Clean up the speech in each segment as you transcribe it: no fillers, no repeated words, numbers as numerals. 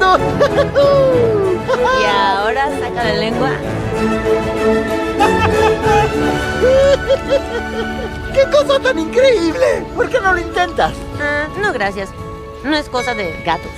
entiendo. Y ahora saca la lengua. ¡Qué cosa tan increíble! ¿Por qué no lo intentas? No, gracias. No es cosa de gatos.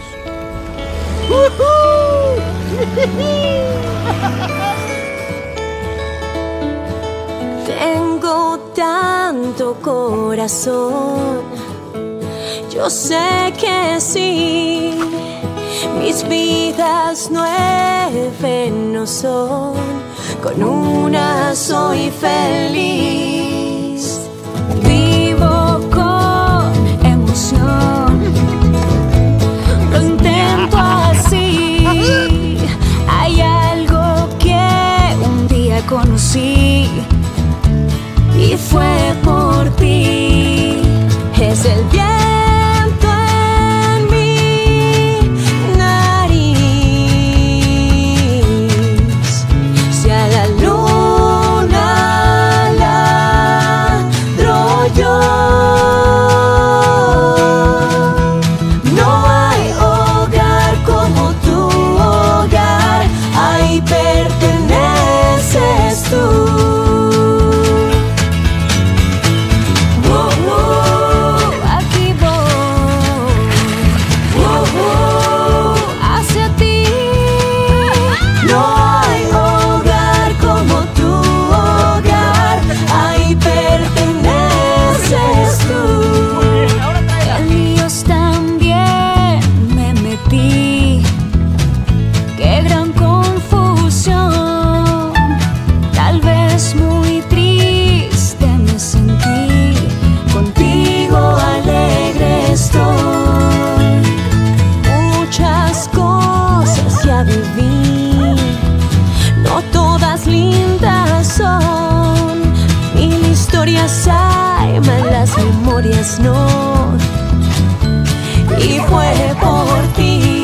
Tengo tanto corazón, yo sé que sí. Mis vidas 9 no son, con una soy feliz. Vivo con emoción, lo intento así. Hay algo que un día conocí y fue por ti. Es el viento en mi nariz. Si a la luna ladro yo, no hay hogar como tu hogar. Ahí perteneces tú. Hay, mas las memorias no. Y fue por ti.